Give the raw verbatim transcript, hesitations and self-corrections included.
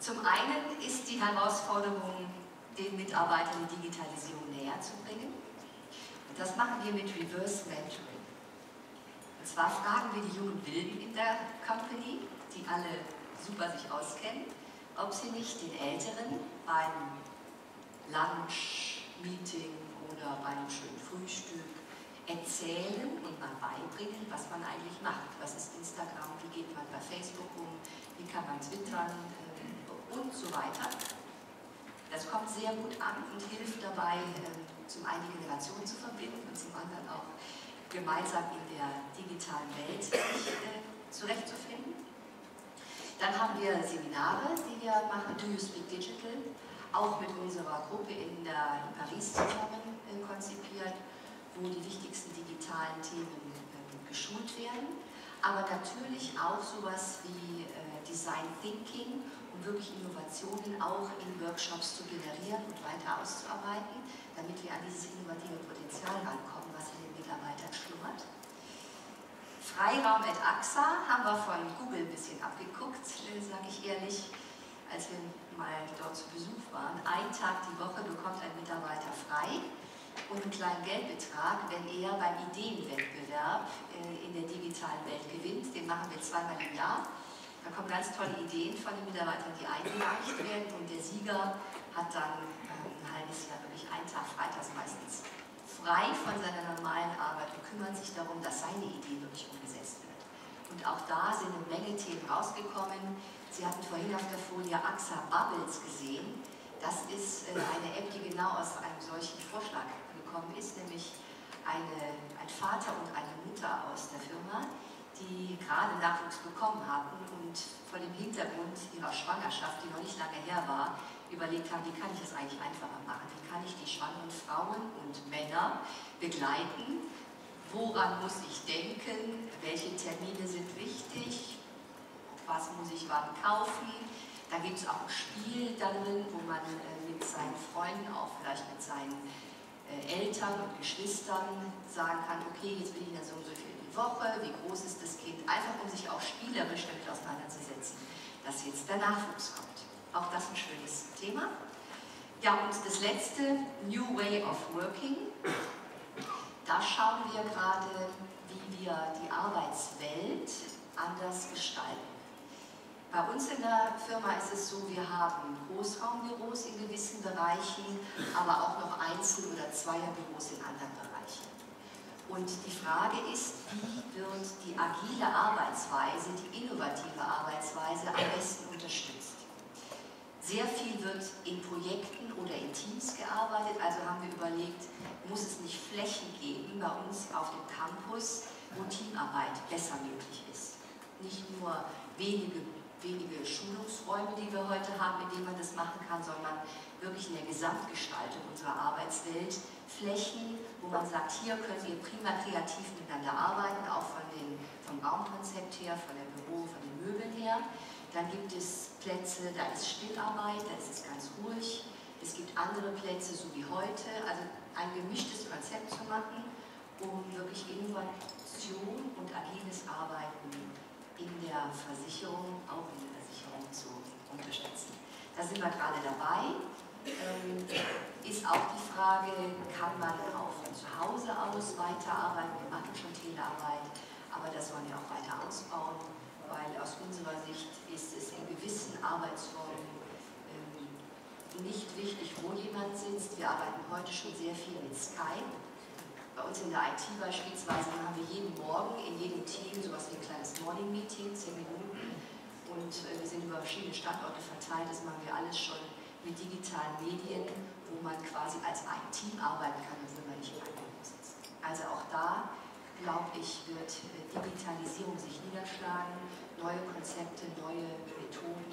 Zum einen ist die Herausforderung, den Mitarbeitern die Digitalisierung näher zu bringen. Und das machen wir mit Reverse Mentoring. Und zwar fragen wir die jungen Wilden in der Company, die alle super sich auskennen, ob sie nicht den Älteren beim Lunch, Meeting oder beim schönen Frühstück erzählen und mal beibringen, was man eigentlich macht. Was ist Instagram, wie geht man bei Facebook um, wie kann man twittern äh, und so weiter. Das kommt sehr gut an und hilft dabei, äh, zum einen die Generationen zu verbinden und zum anderen auch gemeinsam in der digitalen Welt sich äh, zurechtzufinden. Dann haben wir Seminare, die wir machen, Do You Speak Digital, auch mit unserer Gruppe in, der, in Paris zusammen äh, konzipiert, wo die wichtigsten digitalen Themen äh, geschult werden. Aber natürlich auch sowas wie äh, Design Thinking, um wirklich Innovationen auch in Workshops zu generieren und weiter auszuarbeiten, damit wir an dieses innovative Potenzial rankommen, was in den Mitarbeitern schlummert. Freiraum at A X A haben wir von Google ein bisschen abgeguckt, sage ich ehrlich, als wir mal dort zu Besuch waren. Einen Tag die Woche bekommt ein Mitarbeiter frei und einen kleinen Geldbetrag, wenn er beim Ideenwettbewerb in der digitalen Welt gewinnt. Den machen wir zweimal im Jahr. Da kommen ganz tolle Ideen von den Mitarbeitern, die eingereicht werden, und der Sieger hat dann ein halbes Jahr wirklich einen Tag freitags meistens frei von seiner normalen Arbeit und kümmert sich darum, dass seine Idee wirklich umgesetzt wird. Und auch da sind eine Menge Themen rausgekommen. Sie hatten vorhin auf der Folie A X A Bubbles gesehen. Das ist eine App, die genau aus einem solchen Vorschlag gekommen ist, nämlich eine, ein Vater und eine Mutter aus der Firma, die gerade Nachwuchs bekommen hatten und vor dem Hintergrund ihrer Schwangerschaft, die noch nicht lange her war, überlegt haben, wie kann ich das eigentlich einfacher machen? Wie kann ich die schwangeren Frauen und Männer begleiten? Woran muss ich denken? Welche Termine sind wichtig? Was muss ich wann kaufen? Da gibt es auch ein Spiel darin, wo man äh, mit seinen Freunden, auch vielleicht mit seinen äh, Eltern und Geschwistern sagen kann, okay, jetzt bin ich dann so und so viel die Woche, wie groß ist das Kind? Einfach um sich auch spielerisch damit auseinanderzusetzen, dass jetzt der Nachwuchs kommt. Auch das ein schönes Thema. Ja, und das letzte, New Way of Working. Da schauen wir gerade, wie wir die Arbeitswelt anders gestalten. Bei uns in der Firma ist es so, wir haben Großraumbüros in gewissen Bereichen, aber auch noch Einzel- oder Zweierbüros in anderen Bereichen. Und die Frage ist, wie wird die agile Arbeitsweise, die innovative Arbeitsweise am besten unterstützt? Sehr viel wird in Projekten oder in Teams gearbeitet, also haben wir überlegt, muss es nicht Flächen geben bei uns auf dem Campus, wo Teamarbeit besser möglich ist. Nicht nur wenige, wenige Schulungsräume, die wir heute haben, in denen man das machen kann, sondern wirklich in der Gesamtgestaltung unserer Arbeitswelt Flächen, wo man sagt, hier könnt ihr prima kreativ miteinander arbeiten, auch von den, vom Raumkonzept her, von dem Büro, von den Möbeln her. Dann gibt es Plätze, da ist Stillarbeit, da ist es ganz ruhig. Es gibt andere Plätze, so wie heute, also ein gemischtes Konzept zu machen, um wirklich Innovation und agiles Arbeiten in der Versicherung, auch in der Versicherung zu unterstützen. Da sind wir gerade dabei. Ähm, ist auch die Frage, kann man auch von zu Hause aus weiterarbeiten? Wir machen schon Telearbeit, aber das wollen wir auch weiter ausbauen, weil aus unserer Sicht ist es in gewissen Arbeitsformen ähm, nicht wichtig, wo jemand sitzt. Wir arbeiten heute schon sehr viel mit Skype. Bei uns in der I T beispielsweise haben wir jeden Morgen in jedem Team sowas wie ein kleines Morning Meeting, zehn Minuten. Und äh, wir sind über verschiedene Standorte verteilt, das machen wir alles schon mit digitalen Medien, wo man quasi als ein Team arbeiten kann, obwohl man nicht in einem Büro sitzt. Also auch da, glaube ich, wird Digitalisierung sich niederschlagen, neue Konzepte, neue Methoden